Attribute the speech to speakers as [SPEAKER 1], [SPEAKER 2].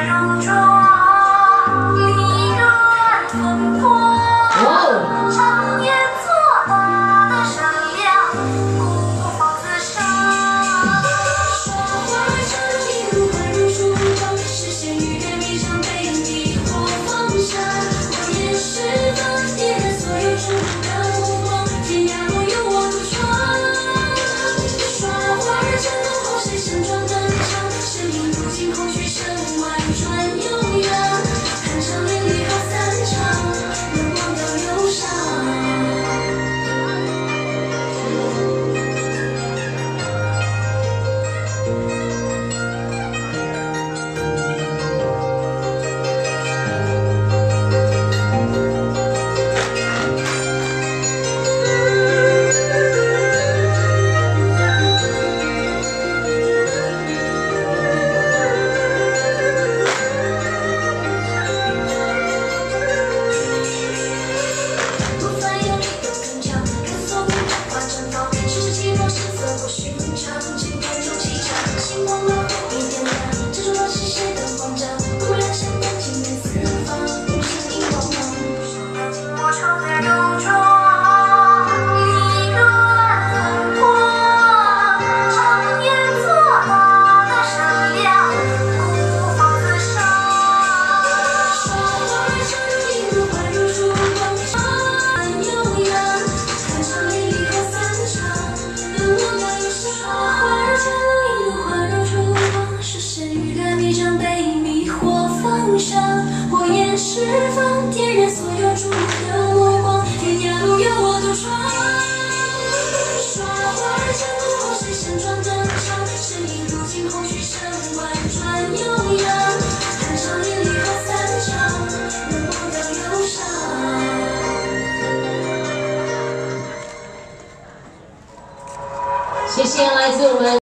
[SPEAKER 1] 如妆，离人风光。常言做大的善良，不枉此生。说话真理如花如烛光，视线与人迷上被迷惑放下。我也是个点燃所有烛的目光，天涯若有我独闯。说话真能后谁盛装登场，是引入今后去身外转悠扬。看场淋漓好散场，能忘掉忧伤。火焰释放，点燃所有烛的目光，天涯路有我独闯。说话真能后谁盛装登场，是引入今后去身外转悠扬。看场淋漓好散场，能忘掉忧伤。
[SPEAKER 2] 谢谢来自我们。